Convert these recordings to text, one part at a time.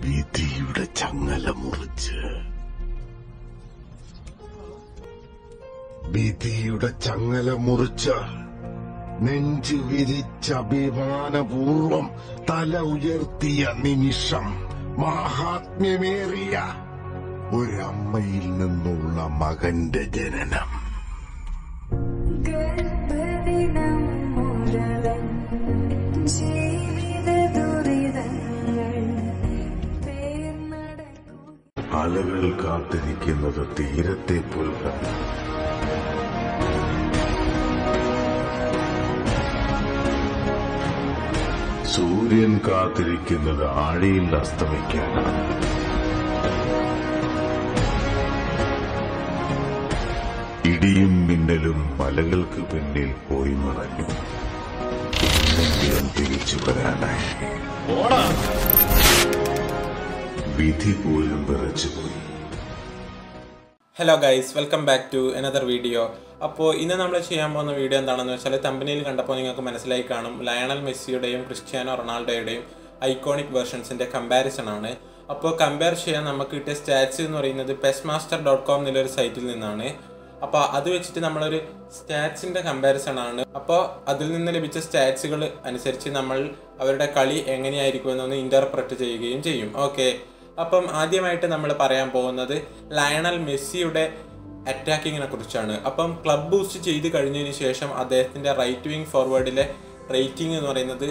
വിധിയുടെ ചങ്ങല മുറിച്ച് നെഞ്ചു വിരിച്ച അഭിമാനപൂർവം തല ഉയർത്തിയ നിമിഷം മഹാത്മ്യമേറിയ ഒരമ്മയിൽ നിന്നുള്ള മകന്റെ ജനനം. അലകൾ കാത്തിരിക്കുന്നത് തീരത്തെ പുൽകാൻ. സൂര്യൻ കാത്തിരിക്കുന്നത് ആഴിയിൽ അസ്തമിക്കാനാണ്. ഇടിയും മിന്നലും മലകൾക്ക് പിന്നിൽ പോയി മറഞ്ഞു. എന്നെങ്കിലും തിരിച്ചു വരാനായി. വിധി പോലും വിറച്ചുപോയി. Hello guys, welcome back to another video. അപ്പോൾ ഇന്ന് നമ്മൾ ചെയ്യാൻ പോകുന്ന വീഡിയോ എന്താണെന്ന് വെച്ചാൽ, തമ്പനിയിൽ കണ്ടപ്പോൾ നിങ്ങൾക്ക് മനസ്സിലായി കാണും, ലയണൽ മെസ്സിയുടെയും ക്രിസ്ത്യാനോ റൊണാൾഡോയുടെയും ഐക്കോണിക് വേർഷൻസിൻ്റെ കമ്പാരിസൺ ആണ്. അപ്പോൾ കമ്പയർ ചെയ്യാൻ നമുക്ക് കിട്ടിയ സ്റ്റാറ്റ്സ് എന്ന് പറയുന്നത് pestmaster.com എന്നുള്ളൊരു സൈറ്റിൽ നിന്നാണ്. അപ്പോൾ അത് വെച്ചിട്ട് നമ്മളൊരു സ്റ്റാറ്റ്സിൻ്റെ കമ്പാരിസൺ ആണ്. അപ്പോൾ അതിൽ നിന്ന് ലഭിച്ച സ്റ്റാറ്റ്സുകൾ അനുസരിച്ച് നമ്മൾ അവരുടെ കളി എങ്ങനെയായിരിക്കുമെന്നൊന്ന് ഇൻ്റർപ്രറ്റ് ചെയ്യുകയും ചെയ്യും. ഓക്കെ, അപ്പം ആദ്യമായിട്ട് നമ്മൾ പറയാൻ പോകുന്നത് ലയണൽ മെസ്സിയുടെ അറ്റാക്കിങ്ങിനെ കുറിച്ചാണ്. അപ്പം ക്ലബ് ബൂസ്റ്റ് ചെയ്ത് കഴിഞ്ഞതിന് ശേഷം അദ്ദേഹത്തിൻ്റെ റൈറ്റ് വിങ് ഫോർവേഡിലെ റേറ്റിംഗ് എന്ന് പറയുന്നത്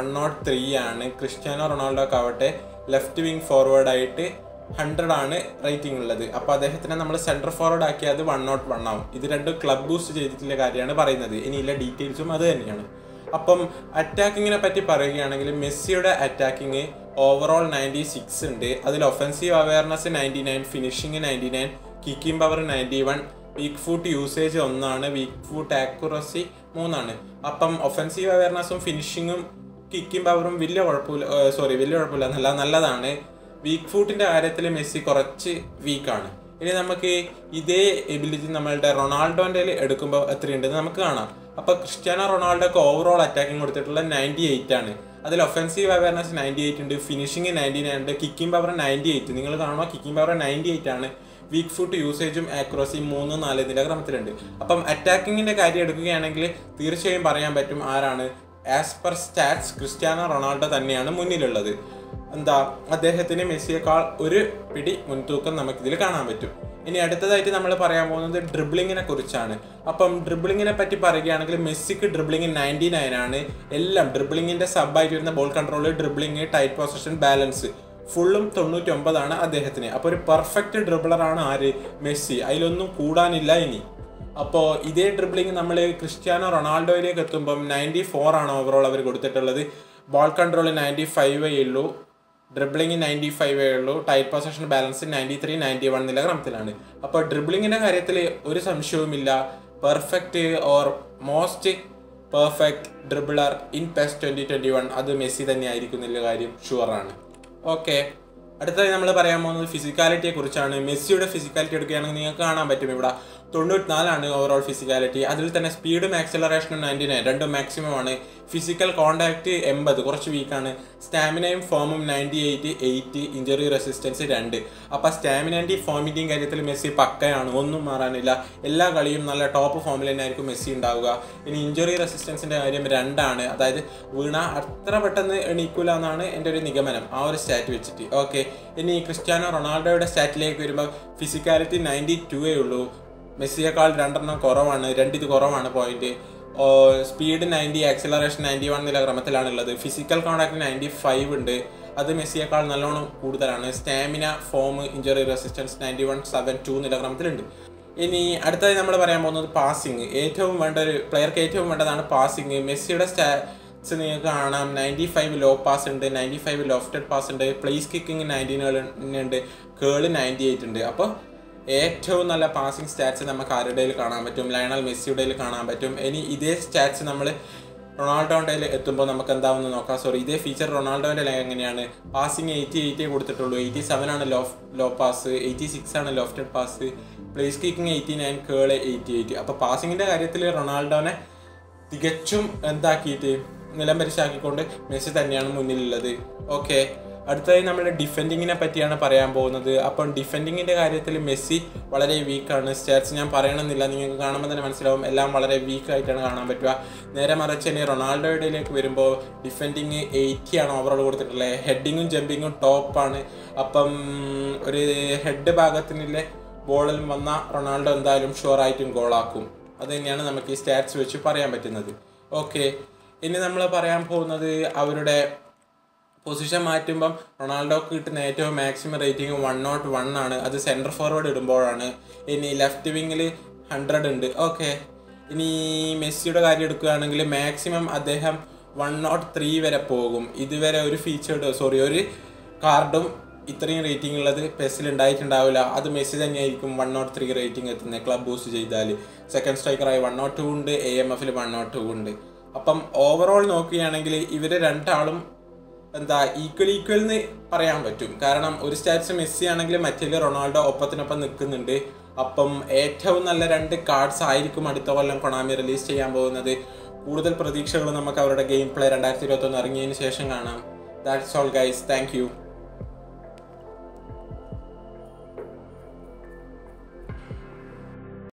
103 ആണ്. ക്രിസ്ത്യാനോ റൊണാൾഡോക്കാവട്ടെ ലെഫ്റ്റ് വിങ് ഫോർവേഡായിട്ട് 100 ആണ് റേറ്റിംഗ് ഉള്ളത്. അപ്പോൾ അദ്ദേഹത്തിനെ നമ്മൾ സെൻട്രൽ ഫോർവേഡ് ആക്കിയാൽ അത് 101 ആവും. ഇത് രണ്ടും ക്ലബ് ബൂസ്റ്റ് ചെയ്തിട്ടുള്ള കാര്യമാണ് പറയുന്നത്. ഇനിയുള്ള ഡീറ്റെയിൽസും അത് തന്നെയാണ്. അപ്പം അറ്റാക്കിങ്ങിനെ പറ്റി പറയുകയാണെങ്കിൽ മെസ്സിയുടെ അറ്റാക്കിങ് ഓവറോൾ 96 ഉണ്ട്. അതിൽ offensive awareness 99, finishing 99, kicking power 91, weak foot usage 1, weak foot accuracy 3. അപ്പം ഒഫൻസീവ് അവയർനെസ്സും ഫിനിഷിങ്ങും കിക്കിംഗ് പവറും വലിയ കുഴപ്പമില്ല നല്ലതാണ്. വീക്ക് ഫുട്ടിൻ്റെ കാര്യത്തിൽ മെസ്സി കുറച്ച് വീക്കാണ്. ഇനി നമുക്ക് ഇതേ എബിലിറ്റി നമ്മളുടെ റൊണാൾഡോൻ്റെ എടുക്കുമ്പോൾ എത്രയുണ്ടെന്ന് നമുക്ക് കാണാം. അപ്പോൾ ക്രിസ്ത്യാനോ റൊണാൾഡോക്ക് ഓവറോൾ അറ്റാക്കിംഗ് കൊടുത്തിട്ടുള്ള 98 ആണ്. അതിൽ ഒഫൻസീവ് അവയർനെസ് 98 ഉണ്ട്, ഫിനിഷിങ് 99 ഉണ്ട്, കിക്കിംഗ് പവർ 98. നിങ്ങൾ കാണുമ്പോൾ കിക്കിംഗ് പവർ 98 ആണ്. വീക്ക് ഫുട്ട് യൂസേജും ആക്യുറസി 3, 4 ഇതിൻ്റെ ക്രമത്തിലുണ്ട്. അപ്പം അറ്റാക്കിങ്ങിൻ്റെ കാര്യം എടുക്കുകയാണെങ്കിൽ തീർച്ചയായും പറയാൻ പറ്റും ആരാണ്, as per stats Cristiano Ronaldo തന്നെയാണ് മുന്നിലുള്ളത്. അദ്ദേഹത്തിന് മെസ്സിയേക്കാൾ ഒരു പിടി മുൻതൂക്കം നമുക്കിതിൽ കാണാൻ പറ്റും. ഇനി അടുത്തതായിട്ട് നമ്മൾ പറയാൻ പോകുന്നത് ഡ്രിബ്ലിങ്ങിനെ കുറിച്ചാണ്. അപ്പം ഡ്രിബ്ലിങ്ങിനെ പറ്റി പറയുകയാണെങ്കിൽ മെസ്സിക്ക് ഡ്രിബ്ലിങ് 99 ആണ്. എല്ലാം ഡ്രിബ്ലിങ്ങിൻ്റെ സബായിട്ട് വരുന്ന ball control, dribbling, tight position, balance ഫുള്ളും 99 ആണ് അദ്ദേഹത്തിന്. അപ്പോൾ ഒരു പെർഫെക്റ്റ് ഡ്രിബ്ലറാണ് ആര്, മെസ്സി. അതിലൊന്നും കൂടാനില്ല. ഇനി അപ്പോൾ ഇതേ ഡ്രിബ്ലിങ് നമ്മൾ ക്രിസ്ത്യാനോ റൊണാൾഡോയിലേക്ക് എത്തുമ്പം 94 ആണ് ഓവറോൾ അവർ കൊടുത്തിട്ടുള്ളത്. ബോൾ കൺട്രോൾ 95 ഉള്ളൂ, ഡ്രിബ്ലിങ് 95 ഉള്ളൂ, ടൈറ്റ് പൊസിഷൻ, ബാലൻസ് 93, 91 എന്നുള്ള ക്രമത്തിലാണ്. അപ്പോൾ ഡ്രിബ്ലിങ്ങിൻ്റെ കാര്യത്തിൽ ഒരു സംശയവുമില്ല, perfect or most perfect dribbler in PES 2021 അത് മെസ്സി തന്നെ ആയിരിക്കും എന്നുള്ള കാര്യം ഷുവറാണ്. ഓക്കെ, അടുത്തതായി നമ്മൾ പറയാൻ പോകുന്നത് ഫിസിക്കാലിറ്റിയെ കുറിച്ചാണ്. മെസ്സിയുടെ ഫിസിക്കാലിറ്റി എടുക്കുകയാണെങ്കിൽ നിങ്ങൾക്ക് കാണാൻ പറ്റും ഇവിടെ 94 ആണ് ഓവറോൾ ഫിസിക്കാലിറ്റി. അതിൽ തന്നെ സ്പീഡും ആക്സലറേഷനും 99, രണ്ടും മാക്സിമം ആണ്. ഫിസിക്കൽ കോണ്ടാക്ട് 80, കുറച്ച് വീക്കാണ്. സ്റ്റാമിനയും ഫോമും 98, 8, ഇഞ്ചറി റെസിസ്റ്റൻസ് 2. അപ്പോൾ സ്റ്റാമിനൻ്റെയും ഫോമിൻ്റെയും കാര്യത്തിൽ മെസ്സി പക്കയാണ്, ഒന്നും മാറാനില്ല. എല്ലാ കളിയും നല്ല ടോപ്പ് ഫോമിൽ തന്നെ ആയിരിക്കും മെസ്സി ഉണ്ടാവുക. ഇനി ഇഞ്ചറി റെസിസ്റ്റൻസിൻ്റെ കാര്യം 2 ആണ്. അതായത് വീണ അത്ര പെട്ടെന്ന് എണീക്കൂല എന്നാണ് എൻ്റെ ഒരു നിഗമനം ആ ഒരു സ്റ്റാറ്റ് വെച്ചിട്ട്. ഓക്കെ, ഇനി ക്രിസ്ത്യാനോ റൊണാൾഡോയുടെ സ്റ്റാറ്റിലേക്ക് വരുമ്പോൾ ഫിസിക്കാലിറ്റി 92 ഉള്ളൂ. മെസ്സിയേക്കാൾ 2 കുറവാണ്, 2 കുറവാണ് പോയിന്റ്. സ്പീഡ് 90, ആക്സിലറേഷൻ 91 എന്നുള്ള ക്രമത്തിലാണുള്ളത്. ഫിസിക്കൽ കോണ്ടാക്ട് 95 ഉണ്ട്, അത് മെസ്സിയേക്കാൾ നല്ലോണം കൂടുതലാണ്. സ്റ്റാമിന, ഫോം, ഇഞ്ചറി റെസിസ്റ്റൻസ് 91, 72 എന്നുള്ള ക്രമത്തിലുണ്ട്. ഇനി അടുത്തതായി നമ്മൾ പറയാൻ പോകുന്നത് പാസിങ്. ഏറ്റവും വേണ്ട ഒരു പ്ലെയർക്ക് ഏറ്റവും വേണ്ടതാണ് പാസിങ്. മെസ്സിയുടെ സ്റ്റാറ്റ്സ് നിങ്ങൾക്ക് കാണാം, 95 ലോ പാസ് ഉണ്ട്, 95 ലോഫ്റ്റഡ് പാസ് ഉണ്ട്, പ്ലേസ് കിക്കിങ് 99 ഉണ്ട്, കേള് 98 ഉണ്ട്. അപ്പോൾ ഏറ്റവും നല്ല പാസിംഗ് സ്റ്റാറ്റ്സ് നമുക്ക് ആരുടെ കാണാൻ പറ്റും, ലയണൽ മെസ്സിയുടെ കാണാൻ പറ്റും. ഇനി ഇതേ സ്റ്റാറ്റ്സ് നമ്മൾ റൊണാൾഡോൻ്റെ എത്തുമ്പോൾ നമുക്ക് എന്താണെന്ന് നോക്കാം. ഇതേ ഫീച്ചർ റൊണാൾഡോൻ്റെ എങ്ങനെയാണ്, പാസിങ് 88 കൊടുത്തിട്ടുള്ളൂ, 87 ആണ് ലോ പാസ്, 86 ആണ് lofted pass, place kicking 89, curl 88. അപ്പോൾ പാസിങ്ങിൻ്റെ കാര്യത്തിൽ റൊണാൾഡോനെ തികച്ചും എന്താക്കിയിട്ട് നിലംപരിശാക്കിക്കൊണ്ട് മെസ്സി തന്നെയാണ് മുന്നിലുള്ളത്. ഓക്കെ, അടുത്തതായി നമ്മൾ ഡിഫെൻഡിങ്ങിനെ പറ്റിയാണ് പറയാൻ പോകുന്നത്. അപ്പം ഡിഫെൻഡിങ്ങിൻ്റെ കാര്യത്തിൽ മെസ്സി വളരെ വീക്കാണ്. സ്റ്റാറ്റ്സ് ഞാൻ പറയണമെന്നില്ല, നിങ്ങൾക്ക് കാണുമ്പോൾ തന്നെ മനസ്സിലാവും, എല്ലാം വളരെ വീക്കായിട്ടാണ് കാണാൻ പറ്റുക. നേരെ മറിച്ച് തന്നെ റൊണാൾഡോയുടെയിലേക്ക് വരുമ്പോൾ ഡിഫെൻഡിങ് 80 ആണ് ഓവറോൾ കൊടുത്തിട്ടുള്ളത്. ഹെഡിങ്ങും ജമ്പിങ്ങും ടോപ്പാണ്. അപ്പം ഒരു ഹെഡ് ഭാഗത്തിനില്ലേ ബോളിൽ വന്ന റൊണാൾഡോ എന്തായാലും ഷുവറായിട്ടും ഗോളാക്കും. അത് തന്നെയാണ് നമുക്ക് ഈ സ്റ്റാറ്റ്സ് വെച്ച് പറയാൻ പറ്റുന്നത്. ഓക്കെ, ഇനി നമ്മൾ പറയാൻ പോകുന്നത് അവരുടെ പൊസിഷൻ മാറ്റുമ്പം റൊണാൾഡോക്ക് കിട്ടുന്ന ഏറ്റവും മാക്സിമം റേറ്റിംഗ് 101 ആണ്. അത് സെൻറ്റർ ഫോർവേഡ് ഇടുമ്പോഴാണ്. ഇനി ലെഫ്റ്റ് വിങ്ങിൽ 100 ഉണ്ട്. ഓക്കെ, ഇനി മെസ്സിയുടെ കാര്യം എടുക്കുകയാണെങ്കിൽ മാക്സിമം അദ്ദേഹം 103 വരെ പോകും. ഇതുവരെ ഒരു ഒരു കാർഡും ഇത്രയും റേറ്റിംഗ് ഉള്ളത് പെസ്സിൽ ഉണ്ടായിട്ടുണ്ടാവില്ല. അത് മെസ്സി തന്നെയായിരിക്കും 103 റേറ്റിംഗ് എത്തുന്നത് ക്ലബ് ബൂസ്റ്റ് ചെയ്താൽ. സെക്കൻഡ് സ്ട്രൈക്കറായി 102 ഉണ്ട്, AMFൽ 102 ഉണ്ട്. അപ്പം ഓവറോൾ നോക്കുകയാണെങ്കിൽ ഇവർ രണ്ടാളും ഈക്വൽ എന്ന് പറയാൻ പറ്റും. കാരണം ഒരു സ്റ്റാറ്റ്സ് മെസ്സി ആണെങ്കിൽ മറ്റേ റൊണാൾഡോ ഒപ്പത്തിനൊപ്പം നിൽക്കുന്നുണ്ട്. അപ്പം ഏറ്റവും നല്ല 2 കാർഡ്സ് ആയിരിക്കും അടുത്ത കൊല്ലം കൊണാമി റിലീസ് ചെയ്യാൻ പോകുന്നത്. കൂടുതൽ പ്രതീക്ഷകൾ നമുക്ക് അവരുടെ ഗെയിം പ്ലേ 2021 ഇറങ്ങിയതിന് ശേഷം കാണാം. That's all guys, thank U.